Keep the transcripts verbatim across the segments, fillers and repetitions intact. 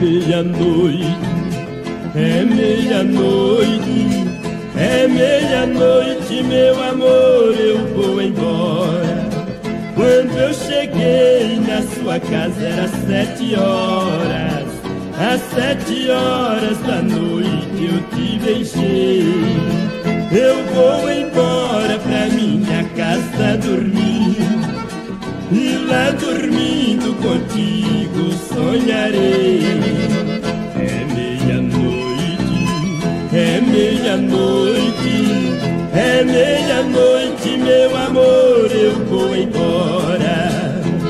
meia-noite, é meia-noite, é meia-noite, meu amor, eu vou embora. Quando eu cheguei na sua casa era sete horas, às sete horas da noite eu te beijei. Eu vou embora pra minha casa dormir, e lá dormindo contigo sonharei. É meia-noite, é meia-noite, é meia-noite, meu amor, eu vou embora.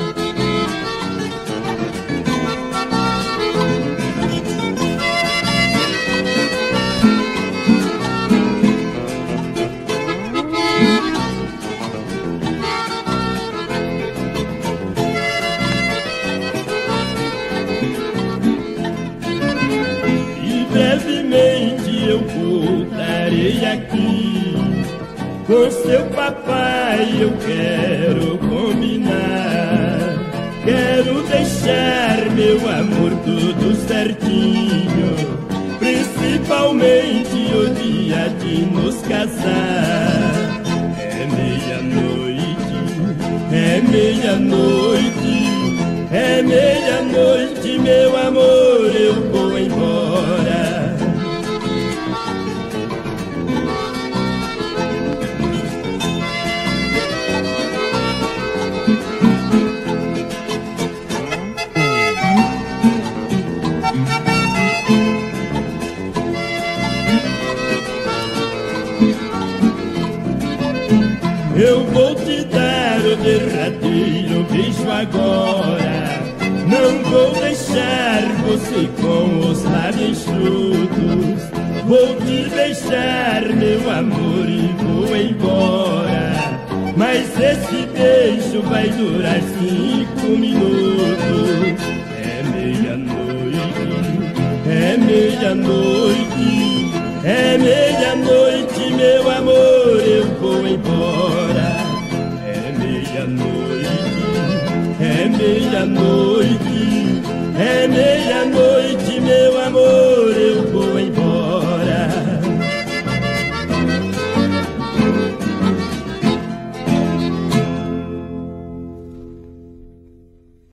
Brevemente eu voltarei aqui, com seu papai eu quero combinar. Quero deixar meu amor tudo certinho, principalmente o dia de nos casar. É meia-noite, é meia-noite, é meia-noite, meu amor, eu vou embora. Eu vou te dar o derradeiro beijo agora. Não vou deixar você com os lábios enxutos. Vou te beijar, meu amor, e vou embora. Mas esse beijo vai durar cinco minutos. É meia-noite, é meia-noite, é meia-noite, meu amor, eu vou embora. É meia-noite, é meia-noite, é meia-noite.